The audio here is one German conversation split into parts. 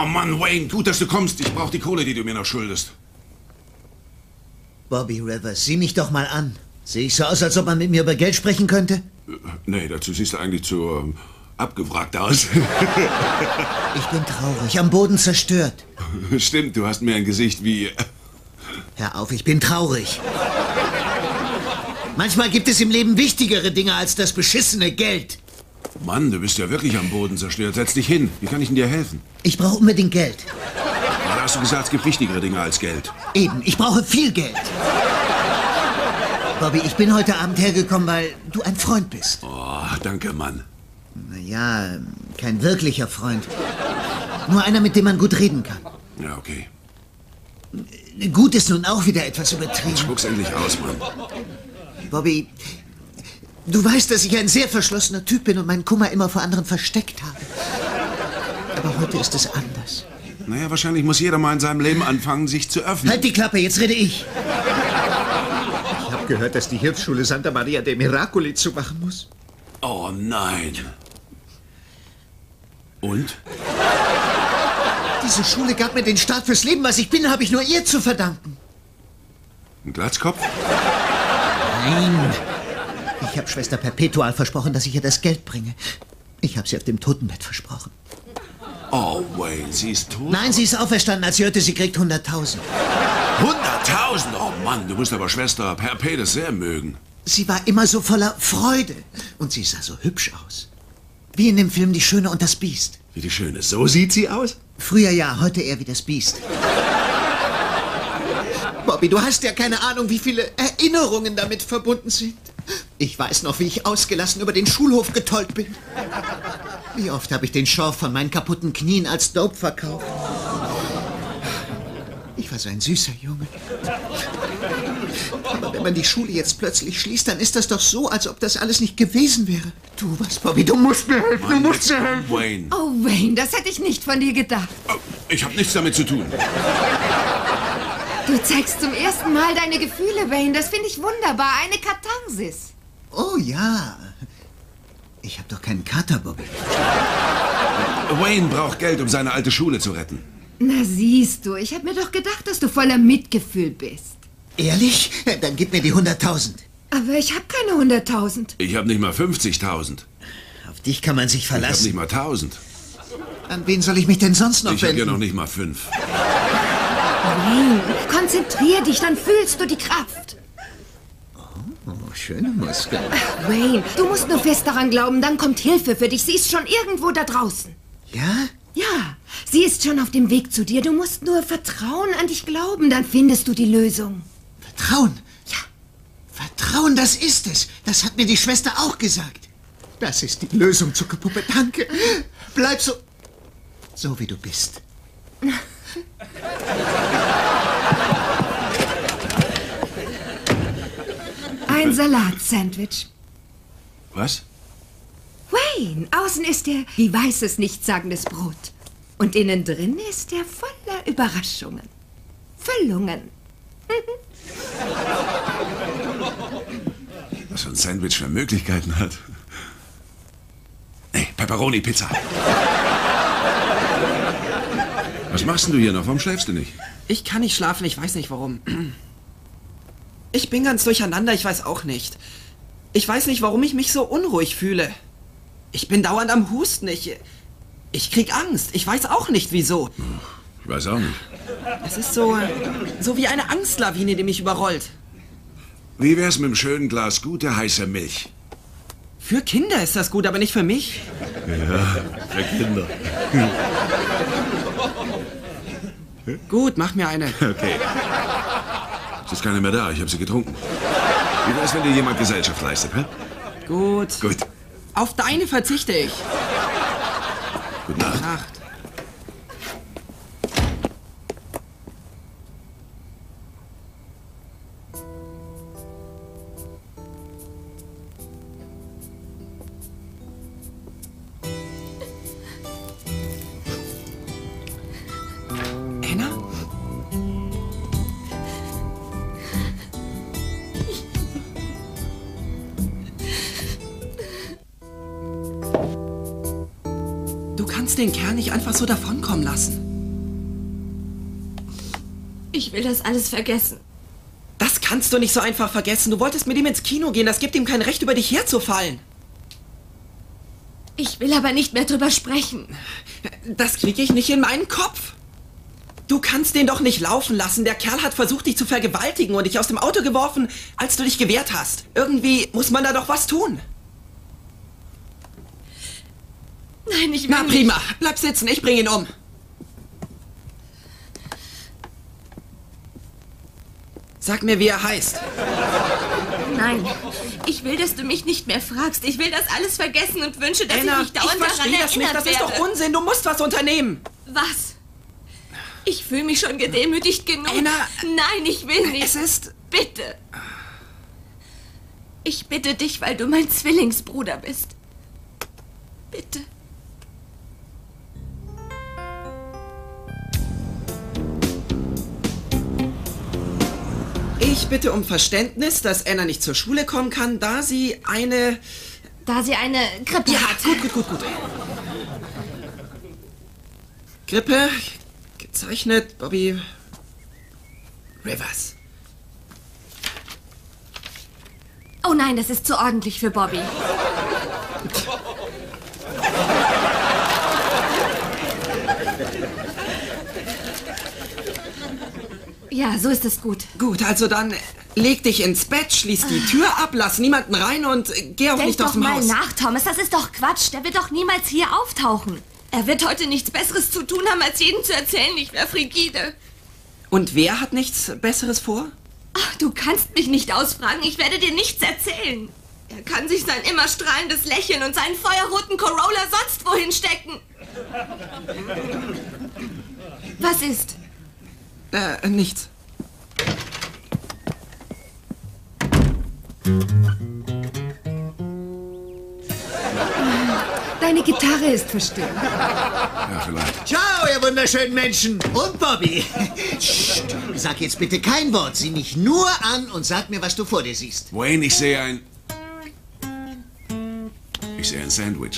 Oh Mann, Wayne, gut, dass du kommst. Ich brauche die Kohle, die du mir noch schuldest. Bobby Rivers, sieh mich doch mal an. Sehe ich so aus, als ob man mit mir über Geld sprechen könnte? Nee, dazu siehst du eigentlich zu abgewrackt aus. Ich bin traurig, am Boden zerstört. Stimmt, du hast mir ein Gesicht wie... Hör auf, ich bin traurig. Manchmal gibt es im Leben wichtigere Dinge als das beschissene Geld. Mann, du bist ja wirklich am Boden zerstört. Setz dich hin. Wie kann ich denn dir helfen? Ich brauche unbedingt Geld. Da hast du gesagt, es gibt wichtigere Dinge als Geld. Eben, ich brauche viel Geld. Bobby, ich bin heute Abend hergekommen, weil du ein Freund bist. Oh, danke, Mann. Naja, kein wirklicher Freund. Nur einer, mit dem man gut reden kann. Ja, okay. Gut ist nun auch wieder etwas übertrieben. Spuck's endlich aus, Mann. Bobby, du weißt, dass ich ein sehr verschlossener Typ bin und meinen Kummer immer vor anderen versteckt habe. Aber heute ist es anders. Naja, wahrscheinlich muss jeder mal in seinem Leben anfangen, sich zu öffnen. Halt die Klappe, jetzt rede ich. Ich habe gehört, dass die Hilfsschule Santa Maria dei Miracoli zumachen muss. Oh nein. Und? Diese Schule gab mir den Start fürs Leben. Was ich bin, habe ich nur ihr zu verdanken. Ein Glatzkopf? Nein. Ich habe Schwester Perpetual versprochen, dass ich ihr das Geld bringe. Ich habe sie auf dem Totenbett versprochen. Oh, Wayne, sie ist tot? Nein, sie ist auferstanden, als sie hörte, sie kriegt 100.000. 100.000? Oh Mann, du musst aber Schwester Perpetual sehr mögen. Sie war immer so voller Freude. Und sie sah so hübsch aus. Wie in dem Film Die Schöne und das Biest. Wie die Schöne, so sieht sie aus? Früher ja, heute eher wie das Biest. Bobby, du hast ja keine Ahnung, wie viele Erinnerungen damit verbunden sind. Ich weiß noch, wie ich ausgelassen über den Schulhof getollt bin. Wie oft habe ich den Schorf von meinen kaputten Knien als Dope verkauft. Ich war so ein süßer Junge. Aber wenn man die Schule jetzt plötzlich schließt, dann ist das doch so, als ob das alles nicht gewesen wäre. Tu was, Bobby, du musst mir helfen, Mann, du musst mir helfen. Wayne. Oh, Wayne, das hätte ich nicht von dir gedacht. Oh, ich habe nichts damit zu tun. Du zeigst zum ersten Mal deine Gefühle, Wayne. Das finde ich wunderbar. Eine Katharsis. Oh ja. Ich habe doch keinen Kater, Bobby. Wayne braucht Geld, um seine alte Schule zu retten. Na siehst du, ich habe mir doch gedacht, dass du voller Mitgefühl bist. Ehrlich? Dann gib mir die 100.000. Aber ich habe keine 100.000. Ich habe nicht mal 50.000. Auf dich kann man sich Ich habe verlassen. nicht mal 1.000. An wen soll ich mich denn sonst noch Ich habe wenden? ja noch nicht mal 5. Wayne, konzentrier dich, dann fühlst du die Kraft. Oh, schöne Muskeln. Wayne, du musst nur fest daran glauben, dann kommt Hilfe für dich. Sie ist schon irgendwo da draußen. Ja? Ja, sie ist schon auf dem Weg zu dir. Du musst nur Vertrauen an dich glauben, dann findest du die Lösung. Vertrauen? Ja. Vertrauen, das ist es. Das hat mir die Schwester auch gesagt. Das ist die Lösung, Zuckerpuppe. Danke. Bleib so wie du bist. Ein Salatsandwich. Was? Wayne, außen ist er wie weißes, nichtssagendes Brot. Und innen drin ist er voller Überraschungen. Füllungen. Was so ein Sandwich für Möglichkeiten hat. Nee, Pepperoni-Pizza. Was machst denn du hier noch? Warum schläfst du nicht? Ich kann nicht schlafen, ich weiß nicht warum. Ich bin ganz durcheinander, ich weiß auch nicht. Ich weiß nicht, warum ich mich so unruhig fühle. Ich bin dauernd am Husten, ich krieg Angst. Ich weiß auch nicht, wieso. Ich weiß auch nicht. Es ist so wie eine Angstlawine, die mich überrollt. Wie wär's mit einem schönen Glas gute, heiße Milch? Für Kinder ist das gut, aber nicht für mich. Ja, für Kinder. Gut, mach mir eine. Okay. Es ist keiner mehr da, ich habe sie getrunken. Wie wär's, wenn dir jemand Gesellschaft leistet, hä? Gut. Gut. Auf deine verzichte ich. Gute Nacht. Nacht. Anna? Du kannst den Kerl nicht einfach so davonkommen lassen. Ich will das alles vergessen. Das kannst du nicht so einfach vergessen. Du wolltest mit ihm ins Kino gehen. Das gibt ihm kein Recht, über dich herzufallen. Ich will aber nicht mehr drüber sprechen. Das kriege ich nicht in meinen Kopf. Du kannst den doch nicht laufen lassen. Der Kerl hat versucht, dich zu vergewaltigen und dich aus dem Auto geworfen, als du dich gewehrt hast. Irgendwie muss man da doch was tun. Nein, ich will Na prima, bleib sitzen, ich bring ihn um. Sag mir, wie er heißt. Nein, ich will, dass du mich nicht mehr fragst. Ich will das alles vergessen und wünsche, dass Anna, ich nicht dauernd daran verstehe das nicht. erinnert Das ist doch werde. Unsinn. Du musst was unternehmen. Was? Ich fühle mich schon gedemütigt genug. Anna, nein, ich will nicht. Es ist... Bitte. Ich bitte dich, weil du mein Zwillingsbruder bist. Bitte. Ich bitte um Verständnis, dass Anna nicht zur Schule kommen kann, da sie eine... Da sie eine Grippe hat. Gut. Grippe, gezeichnet Bobby Rivers. Oh nein, das ist zu ordentlich für Bobby. Ja, so ist es gut. Gut, also dann leg dich ins Bett, schließ die Tür ab, lass niemanden rein und geh auch Denk nicht aus doch dem mal Haus. nach, Thomas. Das ist doch Quatsch. Der wird doch niemals hier auftauchen. Er wird heute nichts Besseres zu tun haben, als jedem zu erzählen, ich wäre frigide. Und wer hat nichts Besseres vor? Ach, du kannst mich nicht ausfragen. Ich werde dir nichts erzählen. Er kann sich sein immer strahlendes Lächeln und seinen feuerroten Corolla sonst wohin stecken. Was ist? Nichts. Deine Gitarre ist verstimmt. Ja, vielleicht. Ciao, ihr wunderschönen Menschen. Und Bobby. Psst, sag jetzt bitte kein Wort. Sieh mich nur an und sag mir, was du vor dir siehst. Wayne, ich sehe ein Sandwich.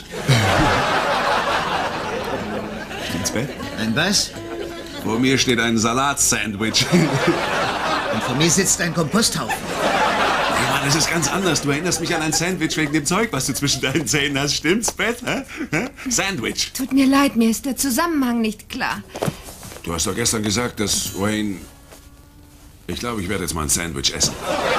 Stimmt's, Bett? Ein was? Vor mir steht ein Salatsandwich. Und vor mir sitzt ein Komposthaufen. Ja, Mann, das ist ganz anders. Du erinnerst mich an ein Sandwich wegen dem Zeug, was du zwischen deinen Zähnen hast. Stimmt's, Bett? Hä? Sandwich. Tut mir leid, mir ist der Zusammenhang nicht klar. Du hast doch gestern gesagt, dass Wayne... Ich glaube, ich werde jetzt mal ein Sandwich essen.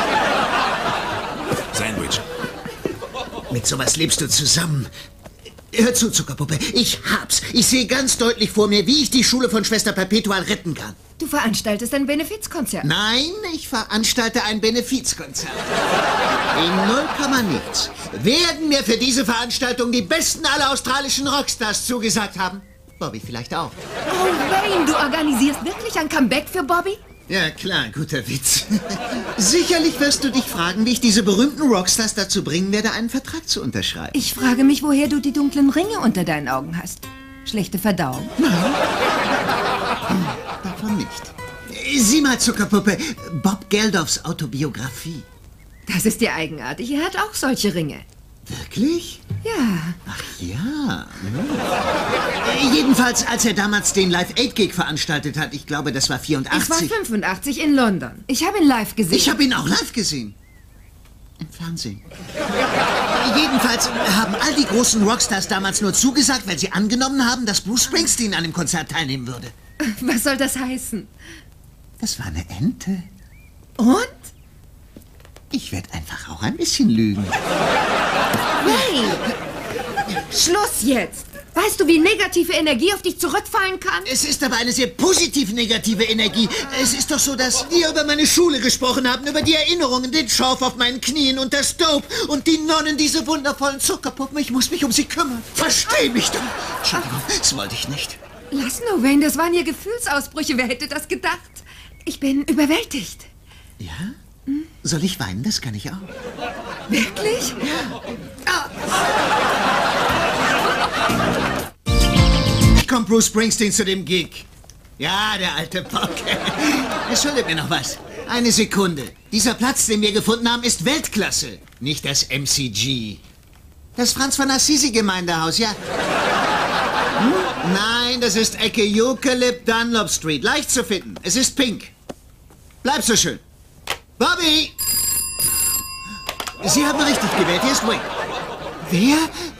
Sandwich. Mit sowas lebst du zusammen. Hör zu, Zuckerpuppe. Ich hab's. Ich sehe ganz deutlich vor mir, wie ich die Schule von Schwester Perpetual retten kann. Du veranstaltest ein Benefizkonzert. Nein, ich veranstalte ein Benefizkonzert. In 0, nichts werden mir für diese Veranstaltung die besten aller australischen Rockstars zugesagt haben. Bobby vielleicht auch. Oh, Wayne, du organisierst wirklich ein Comeback für Bobby? Ja, klar, guter Witz. Sicherlich wirst du dich fragen, wie ich diese berühmten Rockstars dazu bringen werde, einen Vertrag zu unterschreiben. Ich frage mich, woher du die dunklen Ringe unter deinen Augen hast. Schlechte Verdauung? Davon nicht. Sieh mal, Zuckerpuppe, Bob Geldofs Autobiografie. Das ist ja eigenartig. Er hat auch solche Ringe. Wirklich? Ja. Ach ja. Jedenfalls, als er damals den Live-Aid-Gig veranstaltet hat, ich glaube, das war 84. Es war 85 in London. Ich habe ihn live gesehen. Ich habe ihn auch live gesehen. Im Fernsehen. Jedenfalls haben all die großen Rockstars damals nur zugesagt, weil sie angenommen haben, dass Bruce Springsteen an dem Konzert teilnehmen würde. Was soll das heißen? Das war eine Ente. Und? Ich werde einfach auch ein bisschen lügen. Wayne! Schluss jetzt! Weißt du, wie negative Energie auf dich zurückfallen kann? Es ist aber eine sehr positiv negative Energie. Es ist doch so, dass wir über meine Schule gesprochen haben, über die Erinnerungen, den Schorf auf meinen Knien und das Dope und die Nonnen, diese wundervollen Zuckerpuppen. Ich muss mich um sie kümmern. Versteh mich doch. Entschuldigung, das wollte ich nicht. Lass nur, Wayne, das waren ja Gefühlsausbrüche. Wer hätte das gedacht? Ich bin überwältigt. Ja? Soll ich weinen? Das kann ich auch. Wirklich? Kommt Bruce Springsteen zu dem Gig? Ja, der alte Bock. Er schuldet mir noch was. Eine Sekunde. Dieser Platz, den wir gefunden haben, ist Weltklasse. Nicht das MCG. Das Franz von Assisi Gemeindehaus, ja. Nein, das ist Ecke Eucalypt Dunlop Street. Leicht zu finden. Es ist pink. Bleib so schön. Bobby! Sie haben richtig gewählt. Hier ist Wayne. Wer?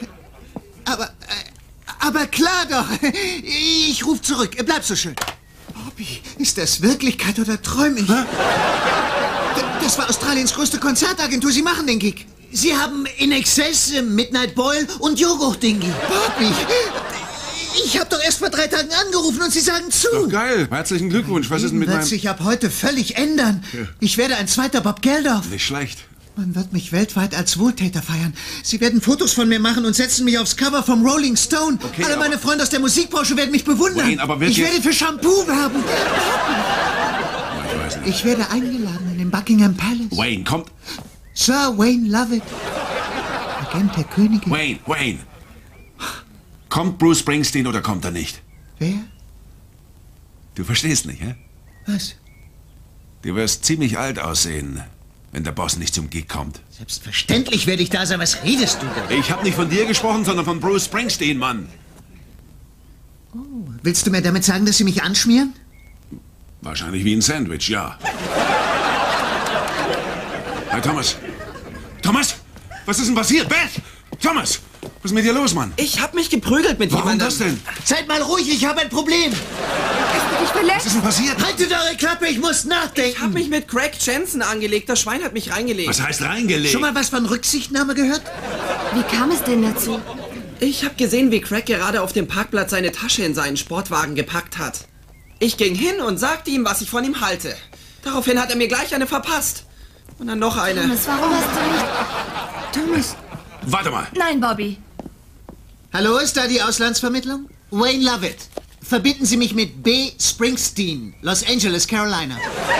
Aber klar doch. Ich rufe zurück. Bleib so schön. Bobby, ist das Wirklichkeit oder träume ich? Das war Australiens größte Konzertagentur. Sie machen den Gig. Sie haben In Excess, Midnight Boil und Joghurt-Dingi. Bobby, ich habe doch erst vor 3 Tagen angerufen und Sie sagen zu. Doch geil. Herzlichen Glückwunsch. Was ist denn mit wird meinem... sich ab heute völlig ändern. Ja. Ich werde ein zweiter Bob Geldof. Nicht schlecht. Man wird mich weltweit als Wohltäter feiern. Sie werden Fotos von mir machen und setzen mich aufs Cover vom Rolling Stone. Okay, Alle meine Freunde aus der Musikbranche werden mich bewundern. Wayne, aber wird ich jetzt- werde für Shampoo werben. Ich weiß nicht. Ich werde eingeladen in den Buckingham Palace. Wayne, kommt. Sir Wayne Lovett, Agent der Königin. Wayne. Kommt Bruce Springsteen oder kommt er nicht? Wer? Du verstehst nicht, hä? Was? Du wirst ziemlich alt aussehen, wenn der Boss nicht zum Gig kommt. Selbstverständlich werde ich da sein. Was redest du denn? Ich habe nicht von dir gesprochen, sondern von Bruce Springsteen, Mann. Willst du mir damit sagen, dass Sie mich anschmieren? Wahrscheinlich wie ein Sandwich, ja. Hey, Thomas. Thomas? Was ist denn passiert? Beth! Thomas! Was ist mit dir los, Mann? Ich hab mich geprügelt mit Warum jemandem. das denn? Seid mal ruhig, ich habe ein Problem. Hast du dich Was verletzt? ist denn passiert? Haltet eure Klappe, ich muss nachdenken. Ich hab mich mit Craig Jensen angelegt. Das Schwein hat mich reingelegt. Was heißt reingelegt? Schon mal was von Rücksichtnahme gehört? Wie kam es denn dazu? Ich hab gesehen, wie Craig gerade auf dem Parkplatz seine Tasche in seinen Sportwagen gepackt hat. Ich ging hin und sagte ihm, was ich von ihm halte. Daraufhin hat er mir gleich eine verpasst. Und dann noch eine. Thomas, warum hast du nicht... Thomas. Warte mal. Nein, Bobby. Hallo, ist da die Auslandsvermittlung? Wayne Lovett. Verbinden Sie mich mit B. Springsteen, Los Angeles, Carolina.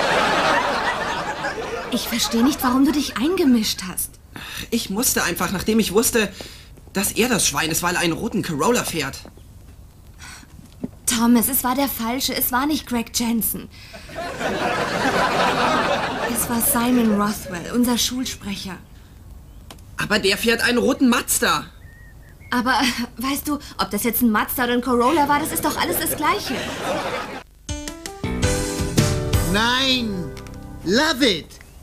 Ich verstehe nicht, warum du dich eingemischt hast. Ich musste einfach, nachdem ich wusste, dass er das Schwein ist, weil er einen roten Corolla fährt. Thomas, es war der Falsche. Es war nicht Craig Jensen. Es war Simon Rothwell, unser Schulsprecher. Aber der fährt einen roten Mazda. Aber, weißt du, ob das jetzt ein Mazda oder ein Corolla war, das ist doch alles das Gleiche. Nein, Lovett.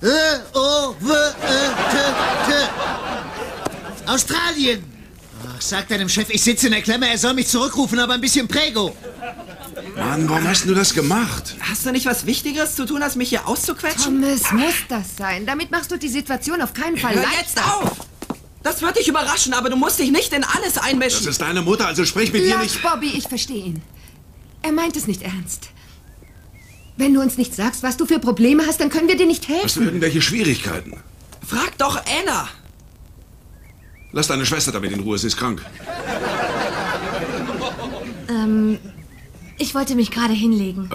O-W-E-T-T. Australien. Ach, sag deinem Chef, ich sitze in der Klemme, er soll mich zurückrufen, aber ein bisschen Prego. Mann, warum hast du das gemacht? Hast du nicht was Wichtigeres zu tun, als mich hier auszuquetschen? Thomas, muss das sein? Damit machst du die Situation auf keinen Fall Hör leichter. jetzt auf! Das wird dich überraschen, aber du musst dich nicht in alles Das einmischen. ist deine Mutter, also sprich mit ihr nicht. Lass Bobby, ich verstehe ihn. Er meint es nicht ernst. Wenn du uns nicht sagst, was du für Probleme hast, dann können wir dir nicht Hast du helfen. irgendwelche Schwierigkeiten? Frag doch Anna. Lass deine Schwester damit in Ruhe, sie ist krank. Ich wollte mich gerade hinlegen.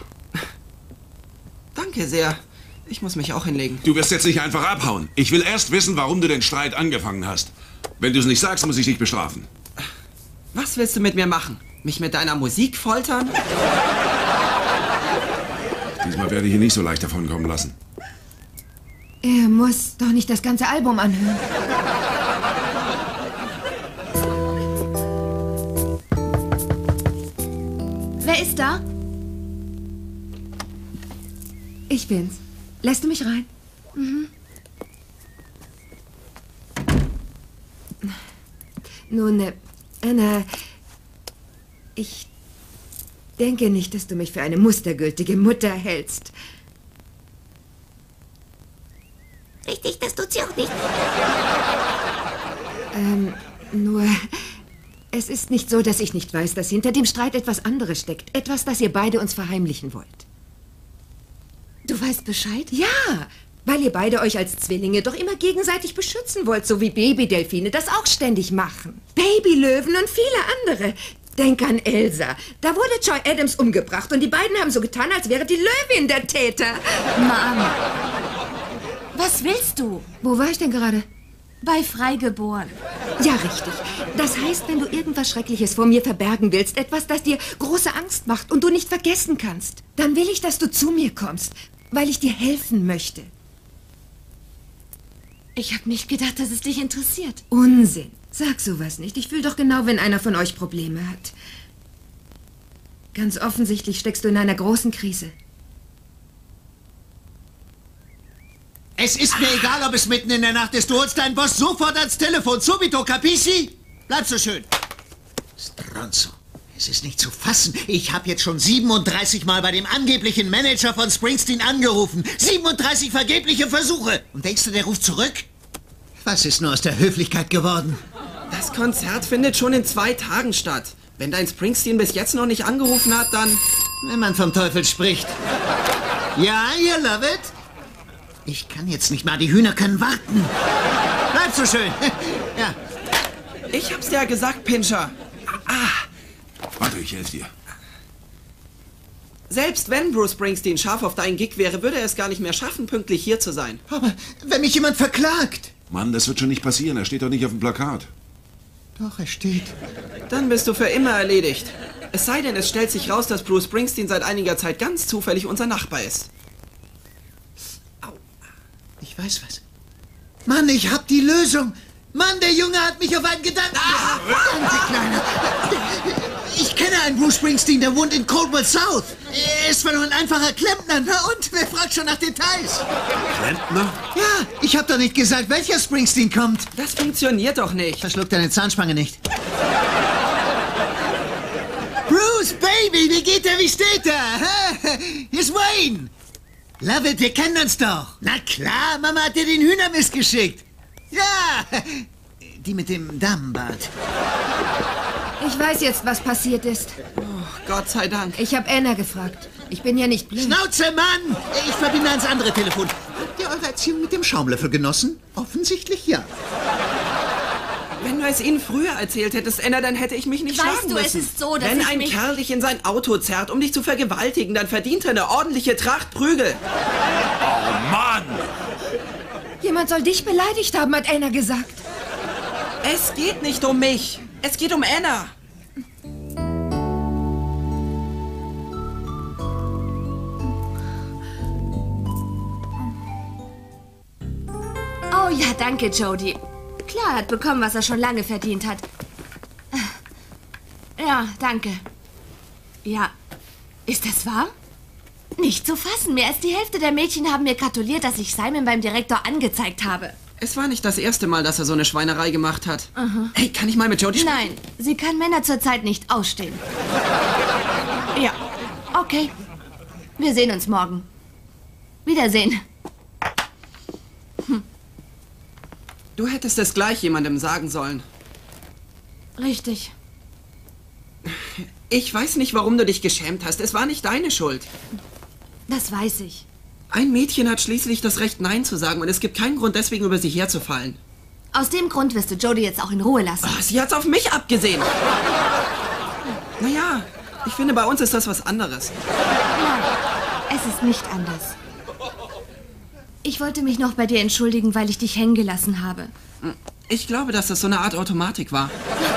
Danke sehr. Ich muss mich auch hinlegen. Du wirst jetzt nicht einfach abhauen. Ich will erst wissen, warum du den Streit angefangen hast. Wenn du es nicht sagst, muss ich dich bestrafen. Was willst du mit mir machen? Mich mit deiner Musik foltern? Diesmal werde ich ihn nicht so leicht davon kommen lassen. Er muss doch nicht das ganze Album anhören. Wer ist da? Ich bin's. Lässt du mich rein? Nun, Anna, ich denke nicht, dass du mich für eine mustergültige Mutter hältst. Richtig, das tut sie auch nicht. Nur, es ist nicht so, dass ich nicht weiß, dass hinter dem Streit etwas anderes steckt. Etwas, das ihr beide uns verheimlichen wollt. Du weißt Bescheid? Ja, weil ihr beide euch als Zwillinge doch immer gegenseitig beschützen wollt, so wie Babydelfine das auch ständig machen. Babylöwen und viele andere. Denk an Elsa. Da wurde Joy Adams umgebracht und die beiden haben so getan, als wäre die Löwin der Täter. Mom. Was willst du? Wo war ich denn gerade? Bei Freigeboren. Ja, richtig. Das heißt, wenn du irgendwas Schreckliches vor mir verbergen willst, etwas, das dir große Angst macht und du nicht vergessen kannst, dann will ich, dass du zu mir kommst, weil ich dir helfen möchte. Ich habe nicht gedacht, dass es dich interessiert. Unsinn. Sag sowas nicht. Ich fühle doch genau, wenn einer von euch Probleme hat. Ganz offensichtlich steckst du in einer großen Krise. Es ist mir egal, ob es mitten in der Nacht ist. Du holst deinen Boss sofort ans Telefon. Subito, capisci? Bleib so schön. Stronzo. Es ist nicht zu fassen. Ich habe jetzt schon 37 Mal bei dem angeblichen Manager von Springsteen angerufen. 37 vergebliche Versuche. Und denkst du, der ruft zurück? Was ist nur aus der Höflichkeit geworden? Das Konzert findet schon in 2 Tagen statt. Wenn dein Springsteen bis jetzt noch nicht angerufen hat, dann... Wenn man vom Teufel spricht. Ja, you love it? Ich kann jetzt nicht mal. Die Hühner können warten. Bleib so schön. Ja. Ich hab's dir ja gesagt, Pinscher. Warte, ich helfe dir. Selbst wenn Bruce Springsteen scharf auf deinen Gig wäre, würde er es gar nicht mehr schaffen, pünktlich hier zu sein. Aber wenn mich jemand verklagt. Mann, das wird schon nicht passieren. Er steht doch nicht auf dem Plakat. Doch, er steht. Dann bist du für immer erledigt. Es sei denn, es stellt sich raus, dass Bruce Springsteen seit einiger Zeit ganz zufällig unser Nachbar ist. Ich weiß was. Mann, ich hab die Lösung. Mann, der Junge hat mich auf einen Gedanken gebracht. Danke, Kleiner. Ich kenne einen Bruce Springsteen, der wohnt in Coldwell South. Er ist zwar nur ein einfacher Klempner, na und? Wer fragt schon nach Details? Klempner? Ja, ich hab doch nicht gesagt, welcher Springsteen kommt. Das funktioniert doch nicht. Verschluck deine Zahnspange nicht. Bruce, Baby, wie geht er, wie steht er? Hier ist Wayne. Love it, wir kennen uns doch. Na klar, Mama hat dir den Hühnermist geschickt. Ja, die mit dem Damenbart. Ich weiß jetzt, was passiert ist. Oh, Gott sei Dank. Ich habe Anna gefragt. Ich bin ja nicht blind. Schnauze, Mann! Ich verbinde ans andere Telefon. Habt ihr eure Erziehung mit dem Schaumlöffel genossen? Offensichtlich ja. Wenn du es ihnen früher erzählt hättest, Anna, dann hätte ich mich nicht Weißt schlagen du, es müssen. ist so, dass Wenn ich ein mich... Kerl dich in sein Auto zerrt, um dich zu vergewaltigen, dann verdient er eine ordentliche Tracht Prügel. Oh, Mann! Jemand soll dich beleidigt haben, hat Anna gesagt. Es geht nicht um mich. Es geht um Anna. Oh ja, danke, Jody. Klar, er hat bekommen, was er schon lange verdient hat. Ja, danke. Ja, ist das wahr? Nicht zu fassen. Mehr als die Hälfte der Mädchen haben mir gratuliert, dass ich Simon beim Direktor angezeigt habe. Es war nicht das erste Mal, dass er so eine Schweinerei gemacht hat. Hey, kann ich mal mit Jody sprechen? Nein, sie kann Männer zurzeit nicht ausstehen. Ja, okay. Wir sehen uns morgen. Wiedersehen. Du hättest es gleich jemandem sagen sollen. Richtig. Ich weiß nicht, warum du dich geschämt hast. Es war nicht deine Schuld. Das weiß ich. Ein Mädchen hat schließlich das Recht, Nein zu sagen, und es gibt keinen Grund, deswegen über sie herzufallen. Aus dem Grund wirst du Jody jetzt auch in Ruhe lassen. Oh, sie hat's auf mich abgesehen. Naja, ich finde, bei uns ist das was anderes. Nein, es ist nicht anders. Ich wollte mich noch bei dir entschuldigen, weil ich dich hängen gelassen habe. Ich glaube, dass das so eine Art Automatik war.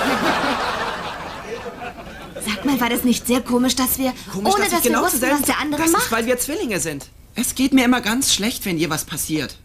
Sag mal, war das nicht sehr komisch, dass wir, Komisch, ohne dass dass ich wir genau wussten, zur was selben der andere Das macht? ist, weil wir Zwillinge sind. Es geht mir immer ganz schlecht, wenn dir was passiert.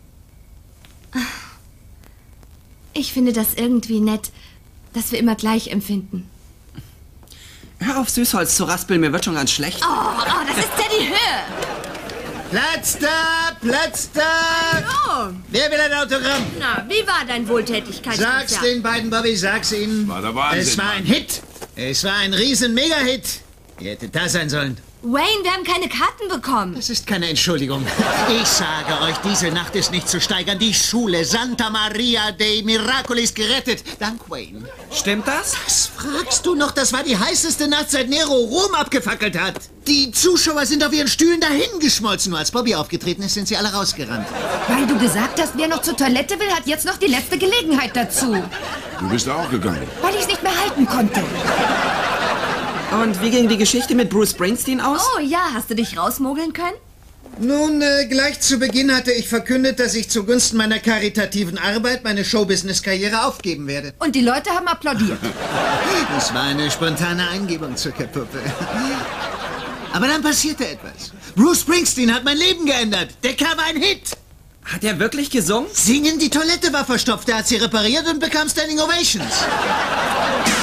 Ich finde das irgendwie nett, dass wir immer gleich empfinden. Hör auf, Süßholz zu raspeln, mir wird schon ganz schlecht. Oh, das ist ja die Höhe. Platz da, Platz da! Oh, Wer will ein Autogramm? na, wie war dein Wohltätigkeitskonzert? Sag's den beiden, Bobby, sag's ihnen. War der Wahnsinn, Es war Mann. ein Hit. Es war ein riesen Mega-Hit. Ihr hättet da sein sollen. Wayne, wir haben keine Karten bekommen. Das ist keine Entschuldigung. Ich sage euch, diese Nacht ist nicht zu steigern. Die Schule Santa Maria dei Miracoli ist gerettet. Dank Wayne. Stimmt das? Was fragst du noch? Das war die heißeste Nacht, seit Nero Rom abgefackelt hat. Die Zuschauer sind auf ihren Stühlen dahingeschmolzen. Nur als Bobby aufgetreten ist, sind sie alle rausgerannt. Weil du gesagt hast, wer noch zur Toilette will, hat jetzt noch die letzte Gelegenheit dazu. Du bist auch gegangen. Weil ich es nicht mehr halten konnte. Und wie ging die Geschichte mit Bruce Springsteen aus? Oh ja, hast du dich rausmogeln können? Nun, gleich zu Beginn hatte ich verkündet, dass ich zugunsten meiner karitativen Arbeit meine Showbusiness-Karriere aufgeben werde. Und die Leute haben applaudiert. Das war eine spontane Eingebung zur Puppe. Aber dann passierte etwas. Bruce Springsteen hat mein Leben geändert. Der Kerl war ein Hit. Hat er wirklich gesungen? Singen, die Toilette war verstopft. Er hat sie repariert und bekam Standing Ovations.